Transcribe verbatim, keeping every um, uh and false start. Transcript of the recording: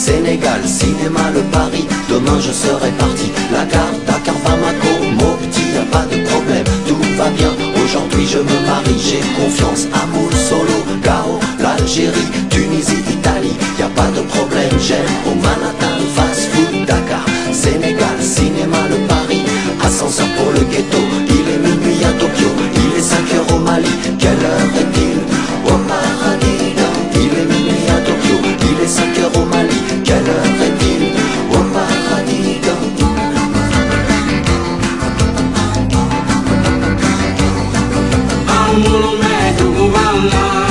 Sénégal, cinéma, le Paris, demain je serai parti. La gare, Dakar, Bamako, Mopti, y a pas de problème, tout va bien. Aujourd'hui je me marie, j'ai confiance, amour, solo, Gao, l'Algérie, Tunisie, Italie, y a pas de problème. J'aime au Manhattan, fast food, Dakar, Sénégal, cinéma, le Paris, ascenseur pour le ghetto. Il est minuit à Tokyo, il est cinq heures au Mali. Quelle heure est-il? Au paradis. Il est minuit à Tokyo, il est cinq heures au Mali. Quelle heure est-il? Au paradis. Amulme tu kubana